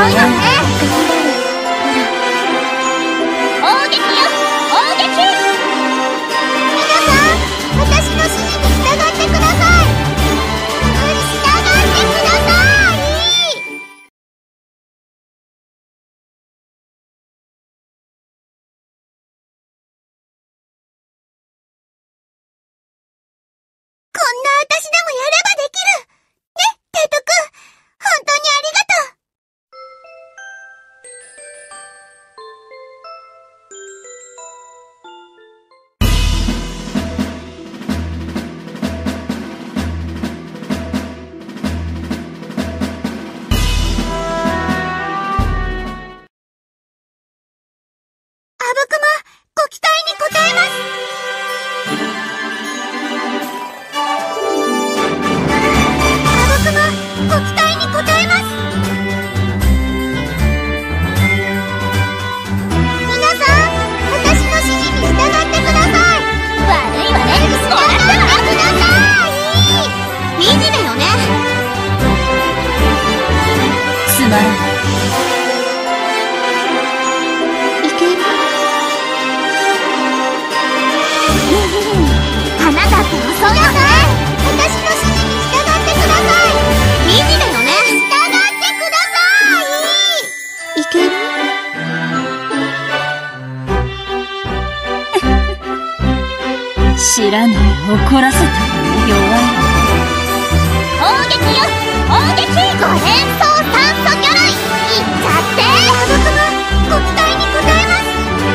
いのね。砲撃よ、砲撃。皆さん、私の指示に従ってください。従ってください。こんな私でもやればできる。ね、提督。本当にありがとう。あぶくま、ご期待に応えます。ご期待に応えます。皆さん、私の指示に従ってください。悪いわね。従ってください。惨めよね。つまらない。いける。あなたって遅いよね。私の指示に従ってください。惨めよね。従ってください。いける？ 知らない、怒らせた。弱い。 砲撃よ、砲撃。ご連装酸素魚類、いっちゃって。あぶくま、ご期待に応えます。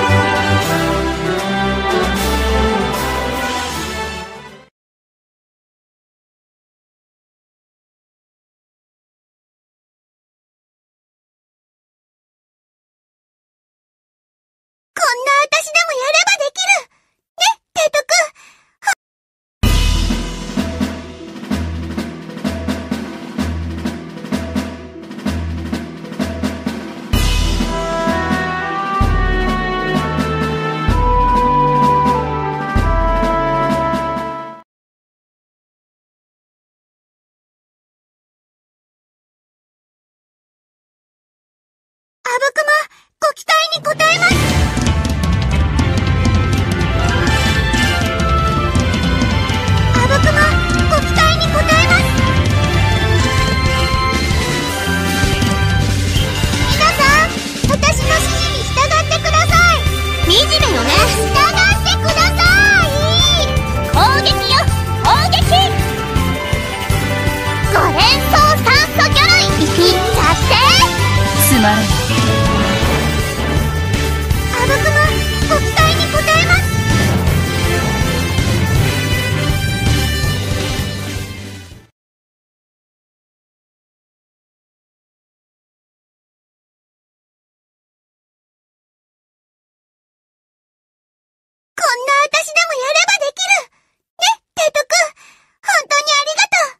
こんな私でもやればできる。ね、提督。あぶくま、ご期待に応えます。あぶくま、ご期待に応えます。皆さん、私の指示に従ってください。惨めよね。従ってください。攻撃よ、攻撃。ご連装酸素魚類、いっちゃって。 つまらない。 あぶくま、ご期待に応えます。こんな私でもやればできる。ね、提督。本当にありがとう。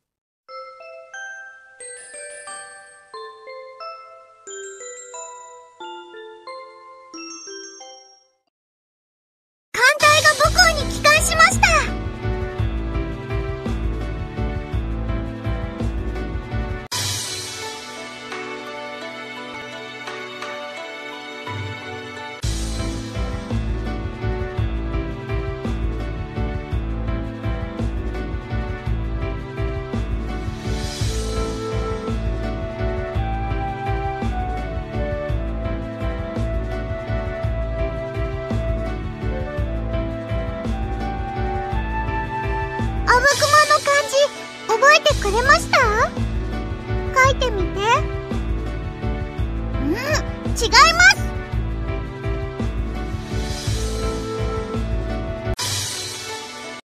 艦隊が母港に帰還しました。あぶくまの漢字、覚えてくれました？書いてみて。違います。